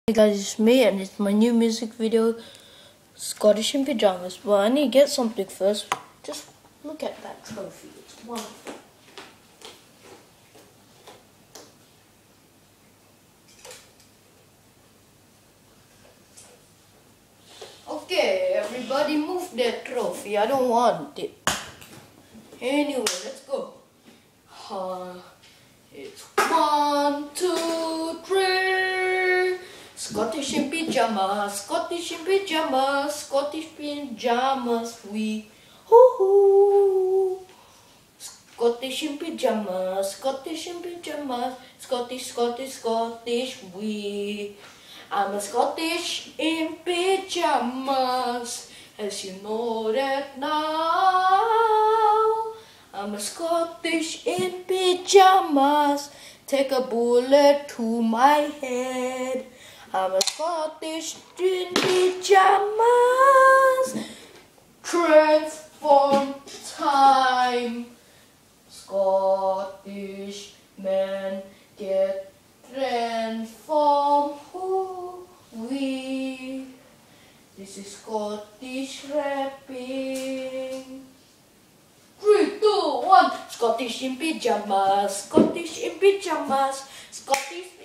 Hey guys, it's me and it's my new music video, Scottish in Pyjamas. But I need to get something first. Just look at that trophy, it's wonderful. Okay, everybody move that trophy, I don't want it. Anyway, let's go. It's 1, 2, 3. Scottish in pyjamas, Scottish in pyjamas, Scottish pyjamas, we hoo-hoo. Scottish in pyjamas, Scottish in pyjamas, Scottish, Scottish, Scottish, we. I'm a Scottish in pyjamas, as you know that now. I'm a Scottish in pyjamas, take a bullet to my head. I'm a Scottish in pyjamas, transform time. Scottish men get transformed. We. This is Scottish rapping. 3, 2, 1. Scottish in pyjamas, Scottish in pyjamas, Scottish